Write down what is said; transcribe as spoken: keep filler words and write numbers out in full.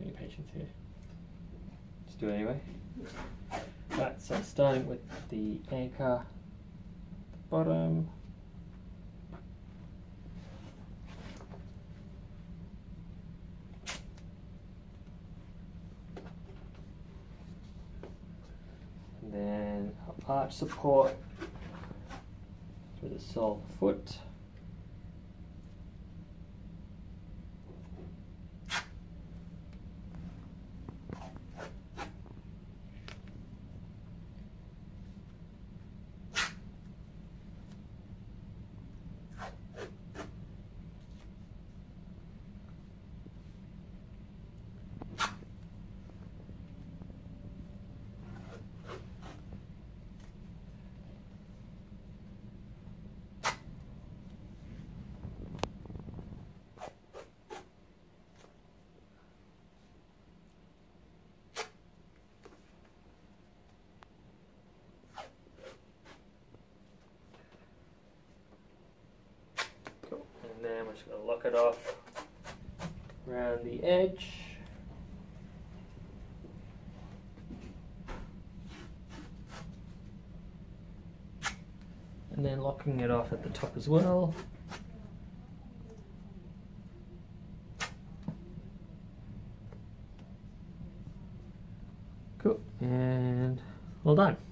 Any patience here. Let's do it anyway. Right, so starting with the anchor, the bottom. And then arch support through the sole of the foot. And then we're just going to lock it off around the edge. And then locking it off at the top as well. Cool, and all done.